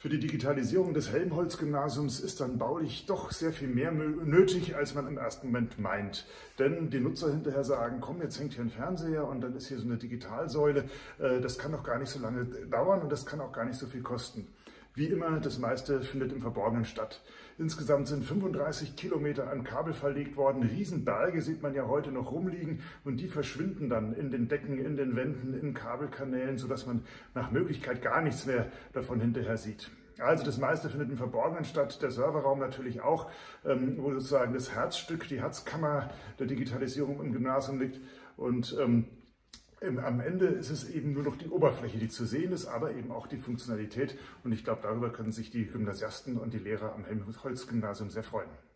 Für die Digitalisierung des Helmholtz-Gymnasiums ist dann baulich doch sehr viel mehr nötig, als man im ersten Moment meint. Denn die Nutzer hinterher sagen, komm, jetzt hängt hier ein Fernseher und dann ist hier so eine Digitalsäule. Das kann doch gar nicht so lange dauern und das kann auch gar nicht so viel kosten. Wie immer, das meiste findet im Verborgenen statt. Insgesamt sind 35 Kilometer an Kabel verlegt worden. Riesenberge sieht man ja heute noch rumliegen und die verschwinden dann in den Decken, in den Wänden, in Kabelkanälen, sodass man nach Möglichkeit gar nichts mehr davon hinterher sieht. Also das meiste findet im Verborgenen statt, der Serverraum natürlich auch, wo sozusagen das Herzstück, die Herzkammer der Digitalisierung im Gymnasium liegt. Und am Ende ist es eben nur noch die Oberfläche, die zu sehen ist, aber eben auch die Funktionalität. Und ich glaube, darüber können sich die Gymnasiasten und die Lehrer am Helmholtz-Gymnasium sehr freuen.